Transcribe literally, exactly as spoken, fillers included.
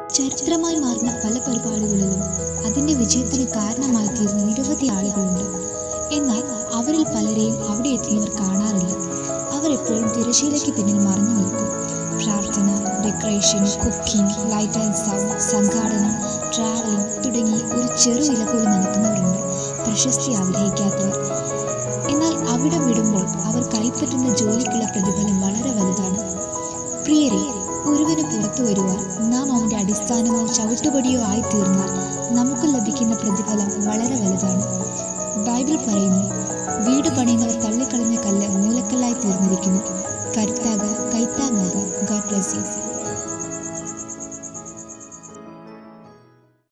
ചരിത്രമായി മാറുന്ന പല പരിപാടികളിലും അതിൻ്റെ വിജയത്തിന് കാരണമായി തീർന്ന നിരവധി ആളുകളുണ്ട്. എന്നാൽ അവരിൽ പലരെയും അവിടെ എത്തുന്നവർ കാണാറില്ല. അവരെപ്പോഴും തിരശ്ശീലയ്ക്ക് പിന്നിൽ മറഞ്ഞു നിൽക്കും. പ്രാർത്ഥന, decoration, cooking, light and sound, സംഘാടനം, ട്രാവലിംഗ് തുടങ്ങി ഒരു ചെറു വില പോലും നടക്കുന്നവരുണ്ട് പ്രശസ്തി ആഗ്രഹിക്കാത്തവർ. എന്നാൽ അവിടം വിടുമ്പോൾ അവർ കൈപ്പറ്റുന്ന ജോലിക്കുള്ള പ്രതിഫലം വളരെ വലുതാണ്. പ്രിയരെ, ഒരുവന് പുറത്തു വരുവാൻ നാം അവൻ്റെ അടിസ്ഥാനമോ ചവിട്ടുപടിയോ ആയിത്തീർന്നാൽ നമുക്ക് ലഭിക്കുന്ന പ്രതിഫലം വളരെ വലുതാണ്. ബൈബിൾ പറയുന്നു, വീട് പണിയുന്നവർ തള്ളിക്കളഞ്ഞ കല്ല് മൂലക്കല്ലായി തീർന്നിരിക്കുന്നു.